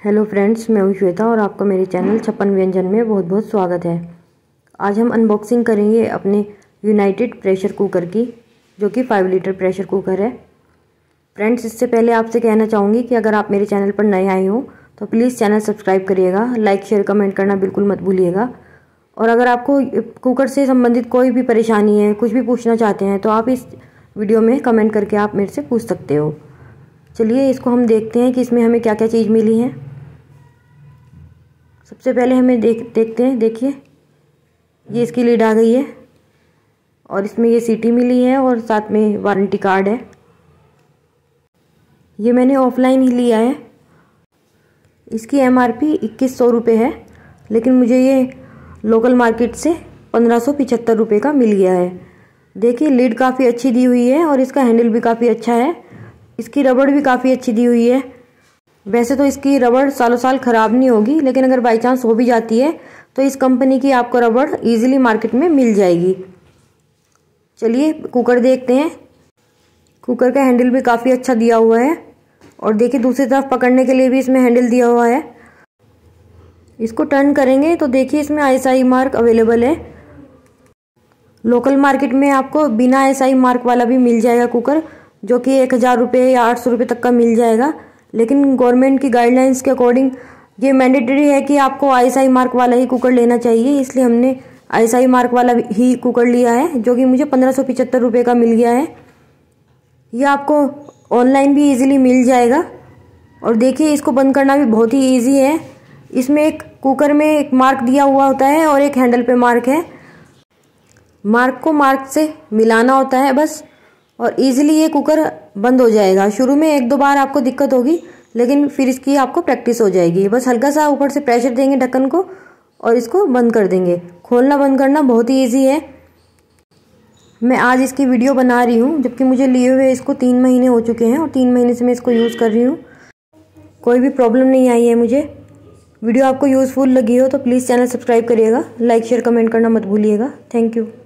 Hello friends, मैं हूं श्वेता और आपका मेरे चैनल 56 व्यंजन में बहुत बहुत स्वागत है। आज हम अनबॉक्सिंग करेंगे अपने यूनाइटेड प्रेशर कुकर की, जो कि 5 लीटर प्रेशर कुकर है। फ्रेंड्स, इससे पहले आपसे कहना चाहूँगी कि अगर आप मेरे चैनल पर नए आए हो तो प्लीज़ चैनल सब्सक्राइब करिएगा, लाइक शेयर कमेंट करना बिल्कुल मत भूलिएगा। और अगर आपको कुकर से संबंधित कोई भी परेशानी है, कुछ भी पूछना चाहते हैं, तो आप इस वीडियो में कमेंट करके आप मेरे से पूछ सकते हो। चलिए इसको हम देखते हैं कि इसमें हमें क्या क्या चीज़ मिली है। सबसे पहले हमें देखते हैं। देखिए, ये इसकी लीड आ गई है और इसमें ये सीटी मिली है और साथ में वारंटी कार्ड है। ये मैंने ऑफलाइन ही लिया है। इसकी MRP 2100 रुपये है, लेकिन मुझे ये लोकल मार्केट से 1575 रुपये का मिल गया है। देखिए, लीड काफ़ी अच्छी दी हुई है और इसका हैंडल भी काफ़ी अच्छा है। इसकी रबड़ भी काफ़ी अच्छी दी हुई है। वैसे तो इसकी रबड़ सालों साल ख़राब नहीं होगी, लेकिन अगर बाई चांस हो भी जाती है तो इस कंपनी की आपको रबड़ इजीली मार्केट में मिल जाएगी। चलिए कुकर देखते हैं। कुकर का हैंडल भी काफ़ी अच्छा दिया हुआ है और देखिए दूसरी तरफ पकड़ने के लिए भी इसमें हैंडल दिया हुआ है। इसको टर्न करेंगे तो देखिए इसमें ISI मार्क अवेलेबल है। लोकल मार्केट में आपको बिना ISI मार्क वाला भी मिल जाएगा कुकर, जो कि 1000 रुपये या 800 रुपये तक का मिल जाएगा। लेकिन गवर्नमेंट की गाइडलाइंस के अकॉर्डिंग ये मैंडेटरी है कि आपको ISI मार्क वाला ही कुकर लेना चाहिए, इसलिए हमने ISI मार्क वाला ही कुकर लिया है, जो कि मुझे 1575 रुपये का मिल गया है। ये आपको ऑनलाइन भी इजीली मिल जाएगा। और देखिए इसको बंद करना भी बहुत ही ईजी है। इसमें एक कुकर में एक मार्क दिया हुआ होता है और एक हैंडल पे मार्क है। मार्क को मार्क से मिलाना होता है बस, और इजीली ये कुकर बंद हो जाएगा। शुरू में 1-2 बार आपको दिक्कत होगी, लेकिन फिर इसकी आपको प्रैक्टिस हो जाएगी। बस हल्का सा ऊपर से प्रेशर देंगे ढक्कन को और इसको बंद कर देंगे। खोलना बंद करना बहुत ही ईजी है। मैं आज इसकी वीडियो बना रही हूँ, जबकि मुझे लिए हुए इसको 3 महीने हो चुके हैं और 3 महीने से मैं इसको यूज़ कर रही हूँ। कोई भी प्रॉब्लम नहीं आई है मुझे। वीडियो आपको यूज़फुल लगी हो तो प्लीज़ चैनल सब्सक्राइब करिएगा, लाइक शेयर कमेंट करना मत भूलिएगा। Thank you.